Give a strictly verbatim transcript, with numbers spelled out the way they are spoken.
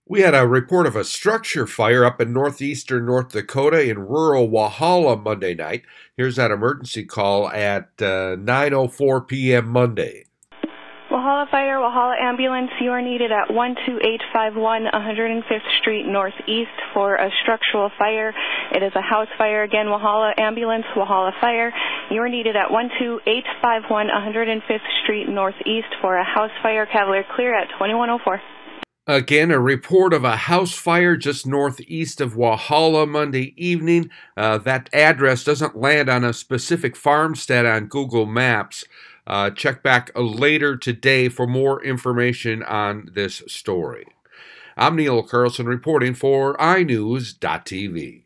We had a report of a structure fire up in northeastern North Dakota in rural Walhalla Monday night. Here's that emergency call at uh, nine oh four p m Monday. Walhalla Fire, Walhalla Ambulance, you are needed at one two eight five one one hundred fifth Street Northeast for a structural fire. It is a house fire. Again, Walhalla Ambulance, Walhalla Fire. You are needed at one two eight five one one hundred fifth Street Northeast for a house fire. Cavalier clear at twenty-one oh four. Again, a report of a house fire just northeast of Walhalla Monday evening. Uh, that address doesn't land on a specific farmstead on Google Maps. Uh, check back later today for more information on this story. I'm Neil Carlson reporting for i news dot t v.